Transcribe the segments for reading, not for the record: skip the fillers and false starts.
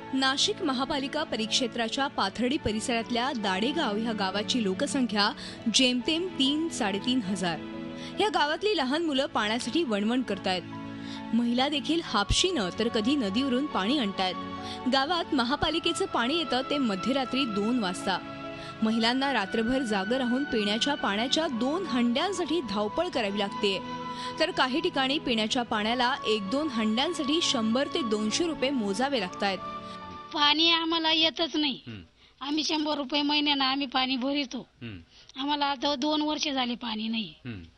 नाशिक महापालिका परिक्षेत्राच्या पाथर्डी परिसरातल्या दाडेगाव ह्या गावाची लोकसंख्या जेमतेम 3-3.5 हजार। या गावातली लहान मुलं पाण्यासाठी वणवण करतायत। महिला देखील हापशीनं तर कधी नदीवरून पाणी आणतायत। गावात महापालिकेचं पाणी येतं ते मध्यरात्री 2 वाजता। महिलांना रात्रभर जागं राहून पिण्याच्या पाण्याच्या 2 हंड्यांसाठी धावपळ करावी लागते। तर काही ठिकाणी पिण्याच्या पाण्याला 1-2 हंड्यांसाठी 100 ते 200 रुपये मोजावे लागतात। पाणी आम्हाला येतच नाही। आम्ही 100 रुपये महिन्यानं आम्ही पाणी भरतो। आम्हाला आता 2 वर्ष झाले पाणी नाही।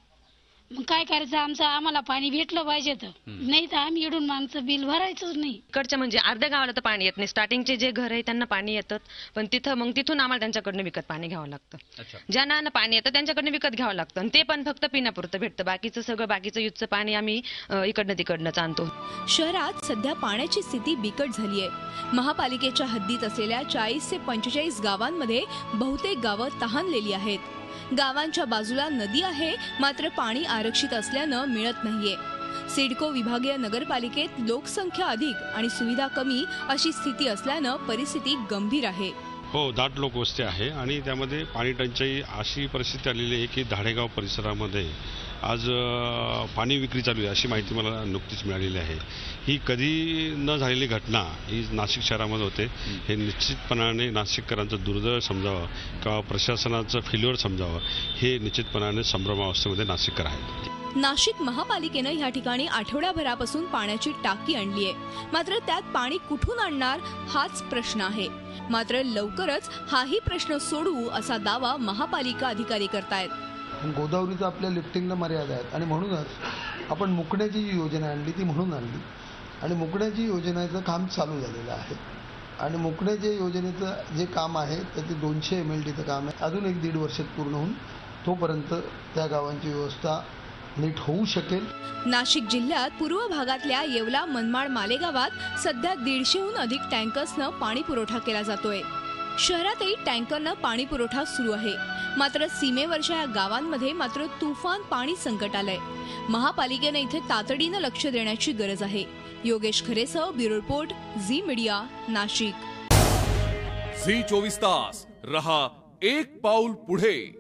मग काय करायचं, आमचं आम्हाला पाणी भेटलं पाहिजे तर, नाही तर आम्ही इडून मागचं बिल भरायचंच नाही। इकडच्या म्हणजे अर्ध्या गावाला तर पाणी येत नाही। स्टार्टिंगचे जे घर आहे त्यांना पाणी येतं, पण तिथून आम्हाला त्यांच्याकडनं विकत पाणी घ्यावं लागतं। ज्यांना पाणी येतं त्यांच्याकडनं विकत घ्यावं लागतं, ते पण फक्त पिण्यापुरतं भेटतं। बाकीचं युजचं पाणी आम्ही इकडनं तिकडनंच आणतो। शहरात सध्या पाण्याची स्थिती बिकट झाली आहे। महापालिकेच्या हद्दीत असलेल्या 40 ते 45 गावांमध्ये बहुतेक गावं तहानलेली आहेत। गावांच्या बाजूला नदी आहे, मात्र पाणी आरक्षित असल्यानं मिळत नाहीये। सिडको विभागीय नगरपालिकेत लोकसंख्या अधिक आणि सुविधा कमी अशी स्थिती असल्यानं परिस्थिती गंभीर आहे। हो, दाट लोकवस्ती आहे आणि त्यामध्ये पाणी टंचाई अशी परिस्थिती आलेली आहे की दाडेगाव परिसरामध्ये आज पाणी विक्री चालू आहे अशी माहिती मला नुकतीच मिळालेली आहे। ही कधी न झालेली घटना ही नाशिक शहरामध्ये होते। हे निश्चितपणाने नाशिककरांचं दुर्दैव समजावं किंवा प्रशासनाचं फेल्युअर समजावं, हे निश्चितपणाने संभ्रमावस्थेमध्ये नाशिककर आहेत। नाशिक महापालिकेनं ह्या ठिकाणी आठवड्याभरापासून पाण्याची टाकी आणली आहे, मात्र त्यात पाणी कुठून आणणार हाच प्रश्न आहे। मात्र लवकरच हाही प्रश्न सोडवू असा दावा महापालिका अधिकारी करतायत। गोदावरीचं आपल्या लिफ्टिंगला मर्यादा आहेत आणि म्हणूनच आपण मुकण्याची जी योजना आणली ती म्हणून आणली आणि मुकण्याची योजनेचं काम चालू झालेलं आहे आणि मुकण्याच्या योजनेचं जे काम आहे तर ते 200 MLDचं काम आहे। अजून 1-1.5 वर्षात पूर्ण होऊन तोपर्यंत त्या गावांची व्यवस्था नीट होऊ शकेल। नाशिक जिल्ह्यात पूर्व भागातल्या येवला, मनमाड, मालेगावात सध्या 150हून अधिक टँकर्सनं पाणी पुरवठा केला जातोय। शहरातही टँकरनं पाणी पुरवठा सुरू आहे, मात्र सीमेवरच्या या गावांमध्ये मात्र तुफान पाणी संकट आलंय। महापालिकेनं इथे तातडीनं लक्ष देण्याची गरज आहे। योगेश खरेसह bureau report, Zee media, Nashik. Zee 24 तास रहा एक पाऊल पुढे।